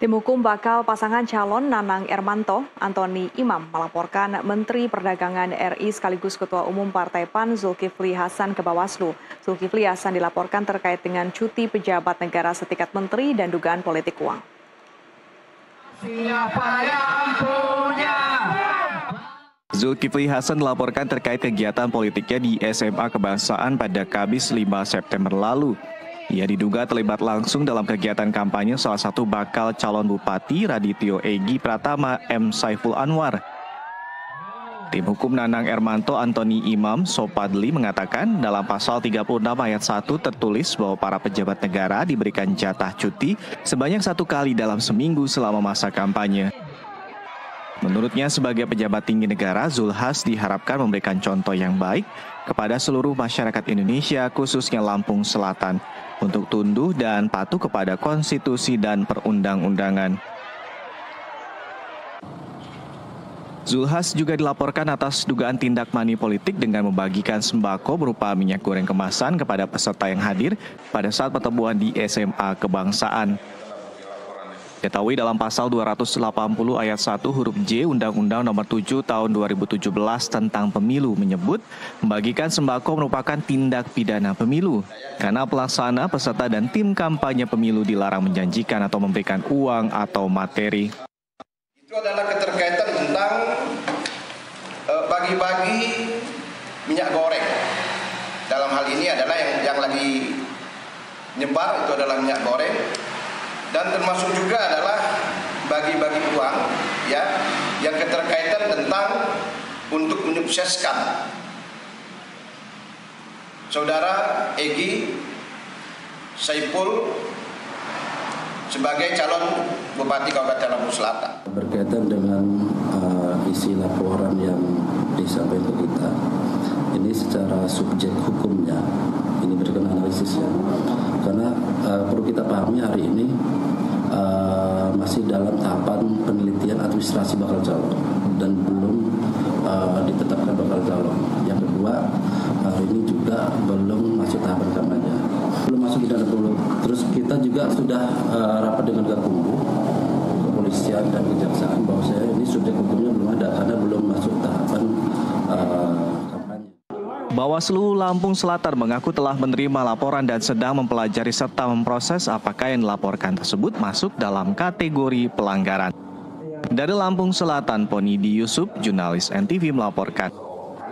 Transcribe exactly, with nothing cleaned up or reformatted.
Tim hukum bakal pasangan calon Nanang Ermanto, Antoni Imam melaporkan Menteri Perdagangan R I sekaligus Ketua Umum Partai P A N Zulkifli Hasan ke Bawaslu. Zulkifli Hasan dilaporkan terkait dengan cuti pejabat negara setingkat menteri dan dugaan politik uang. Siapa yang punya? Zulkifli Hasan dilaporkan terkait kegiatan politiknya di S M A Kebangsaan pada Kamis lima September lalu. Ia diduga terlibat langsung dalam kegiatan kampanye salah satu bakal calon Bupati Radityo Egi Pratama M. Saiful Anwar. Tim hukum Nanang Ermanto Antoni Imam Sopadli mengatakan dalam pasal tiga puluh enam ayat satu tertulis bahwa para pejabat negara diberikan jatah cuti sebanyak satu kali dalam seminggu selama masa kampanye. Menurutnya sebagai pejabat tinggi negara, Zulhas diharapkan memberikan contoh yang baik kepada seluruh masyarakat Indonesia khususnya Lampung Selatan untuk tunduk dan patuh kepada konstitusi dan perundang-undangan. Zulhas juga dilaporkan atas dugaan tindak mani politik dengan membagikan sembako berupa minyak goreng kemasan kepada peserta yang hadir pada saat pertemuan di S M A Kebangsaan. Diketahui dalam pasal dua ratus delapan puluh ayat satu huruf J Undang-Undang Nomor tujuh Tahun dua ribu tujuh belas tentang Pemilu menyebut membagikan sembako merupakan tindak pidana pemilu karena pelaksana, peserta dan tim kampanye pemilu dilarang menjanjikan atau memberikan uang atau materi. Itu adalah keterkaitan tentang uh, bagi-bagi minyak goreng. Dalam hal ini adalah yang yang lagi nyebar itu adalah minyak goreng. Dan termasuk juga adalah bagi-bagi uang ya yang keterkaitan tentang untuk menyukseskan saudara Egi Saiful sebagai calon Bupati Kabupaten Lampung Selatan. Berkaitan dengan uh, isi laporan yang disampaikan ke kita, ini secara subjek hukumnya ini berdasarkan analisisnya, karena uh, perlu kita pahami hari ini uh, masih dalam tahapan penelitian administrasi bakal calon dan belum uh, ditetapkan bakal calon. Yang kedua, hari ini juga belum masuk tahapan kampanye, belum masuk di dalam pemilu. Terus kita juga sudah uh, rapat dengan Gakumdu, kepolisian dan kejaksaan bahwa saya ini subjek hukumnya belum ada karena belum masuk tahapan uh, kampanye. Bawaslu Lampung Selatan mengaku telah menerima laporan dan sedang mempelajari serta memproses apakah yang dilaporkan tersebut masuk dalam kategori pelanggaran. Dari Lampung Selatan, Ponidi Yusuf, jurnalis N T V melaporkan.